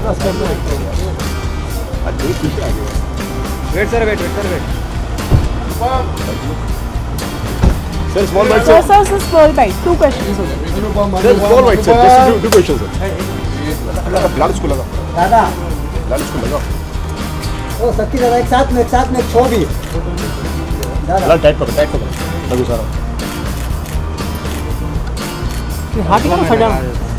Wait sir wait sir small bite sir. Sir, small bite. 2 questions. Sir, small bite sir. Just 2 questions sir. लाल इसको लगा। दादा। लाल इसको लगा। ओ सच्ची दादा एक साथ में छो भी। लाल टाइट पकड़ लगू सारा। हाथ ही का फटा।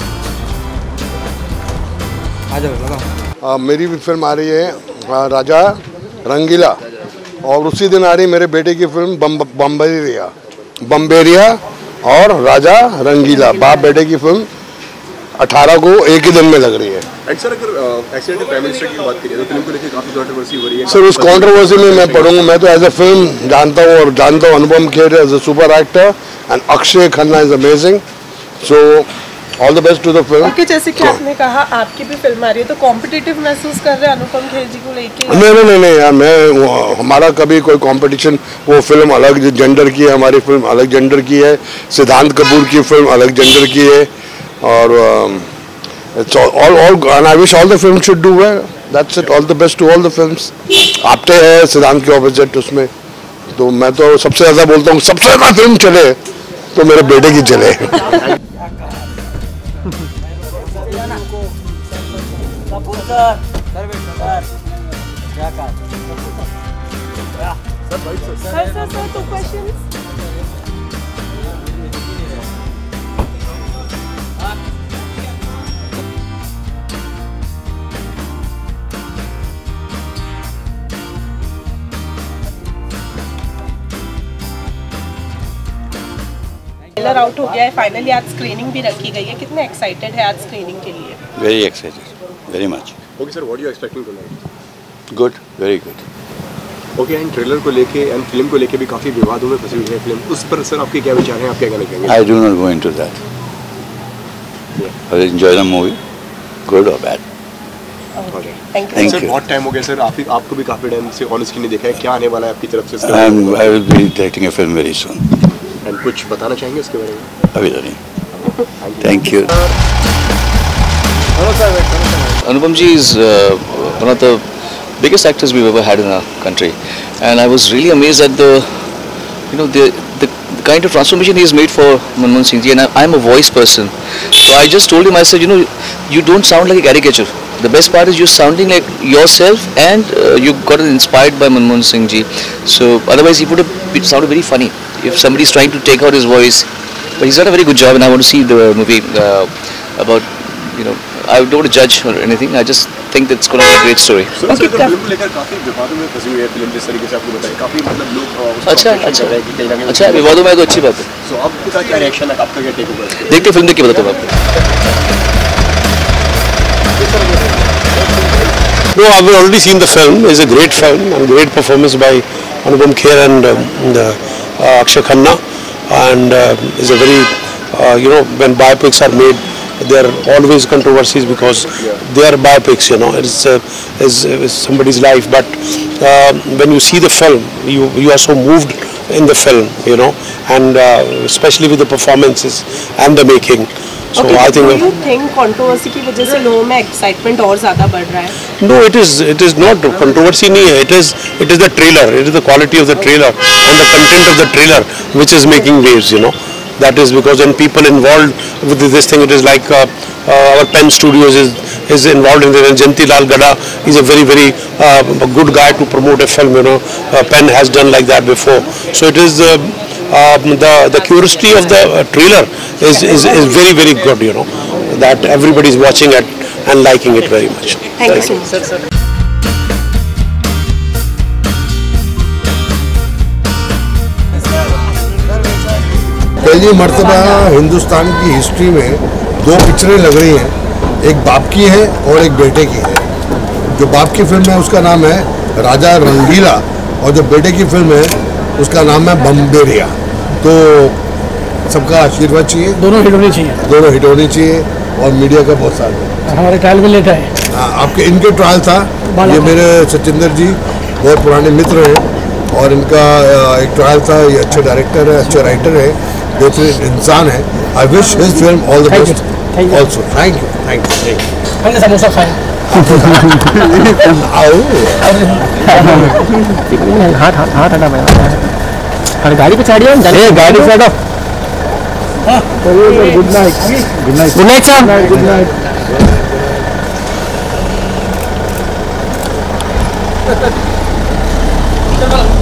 आ जाओ लगा। मेरी भी फिल्म आ रही है राजा रंगीला और उसी दिन आ रही मेरे बेटे की फिल्म बम्बेरिया और राजा रंगीला बाप बेटे की फिल्म 18 को एक ही दिन में लग रही है। सर अगर एक्सीडेंट प्राइम मिनिस्टर की बात करिए तो फिल्म को लेकर काफी कंट्रोवर्सी हो रही है। सर उस कंट्रोवर्सी में मैं पढ़ूंगा। मैं तो एज ए फिल्म जानता हूँ और जानता हूँ Anupam Kher as a super actor and Akshay Khanna is amazing. So all the best to the film. ओके, जैसे कि आपने कहा आपकी भी फिल्म आ रही है तो कॉम्पिटिटिव महसूस कर रहे हैं अनुपम खेर जी को लेके? नहीं यार, मैं हमारा कभी कोई कंपटीशन, वो फिल्म अलग जेंडर की है, हमारी फिल्म अलग जेंडर की है, सिद्धांत कपूर की फिल्म अलग जेंडर की है और and I wish all the films should do well. That's it. All the best to all the films. Apte है सिद्धांत के ऑपोजिट उसमें, तो मैं तो सबसे ज़्यादा बोलता हूँ सबसे ज़्यादा फिल्म चले तो मेरे बेटे की चले। Sir, 2 questions. ट्रेलर आउट हो गया है, फाइनली आज स्क्रीनिंग भी रखी गई है, कितने एक्साइटेड है आज स्क्रीनिंग के लिए? Very excited, very much. Okay sir, what are you expecting tonight? Good, very good. Okay, and trailer को लेके एंड फिल्म को लेके भी काफी विवादों में फंसी हुई है फिल्म, उस पर सर आपके क्या विचार हैं, आप क्या कहना चाहेंगे? I do not go into that. I will enjoy the movie, good or bad. Okay, thank you. Thank sir you. बहुत टाइम हो गया सर, आपको भी काफी टाइम से ऑन स्क्रीन नहीं देखा है, क्या आने वाला है आपकी तरफ से? I will be directing a film very soon. And कुछ बताना चाहेंगे उसके बारे में? अभी तो नहीं. Thank you. Anupam ji is one of the biggest actors we've ever had in our country, and I was really amazed at the kind of transformation he has made for Manmohan Singh ji. And I'm a voice person, so I just told him, I said, you don't sound like a caricature. The best part is you're sounding like yourself, and you got inspired by Manmohan Singh ji. So otherwise he would have sounded very funny if somebody's trying to take out his voice. But he's done a very good job, and I want to see the movie about, I don't want to judge or anything. I just think that it's going to be a great story. Film को लेकर काफी विवादों में फंसी हुई है film, जिस तरीके से आपको बताया, काफी मतलब लोग अच्छा विवादों में तो अच्छी बात है। सो आपका क्या रिएक्शन है, आपका क्या टेक ओवर? देखते फिल्म देख के बताता हूँ आपको। No, I've already seen the film. It's a great film and great performance by Anupam Kher and Akshay Khanna, and it's a very when biopics are made, there are always controversies because they are biopics. It's somebody's life. But when you see the film, you are so moved in the film, and especially with the performances and the making. So okay, I think. Do you think controversy की वजह से लोगों में excitement और ज़्यादा बढ़ रहा है? No, it is not controversy. नहीं है. It is the trailer. It is the quality of the trailer and the content of the trailer which is making waves. That is because when people involved with this thing, it is like our Pen Studios is involved in it. And Janti Lal Gada is a very very good guy to promote a film. Pen has done like that before. So it is. The curiosity of the trailer is very very good, that everybody is watching it and liking it very much. Thank you so much. Sir. पहली मर्तबा हिंदुस्तान की history में 2 पिक्चरें लग रही हैं, एक बाप की है और एक बेटे की है। जो बाप की फिल्म है उसका नाम है राजा रंगीला और जो बेटे की फिल्म है उसका नाम है बम्बेरिया। तो सबका आशीर्वाद चाहिए, दोनों हिट होनी चाहिए और मीडिया का बहुत साथ है। हमारे ट्रायल में लेता है। आपके इनके ट्रायल था, ये मेरे सचिंदर जी बहुत पुराने मित्र हैं और इनका एक ट्रायल था। ये अच्छे डायरेक्टर है, अच्छे राइटर है, बेहतरीन इंसान है। I wish his film all the best also. Thank you. Samosa खाएं। हाथ हाथ हाथ हटा मैं अरे गाड़ी पे चढ़िए जाने गाड़ी से हटो good night good night good night sir good night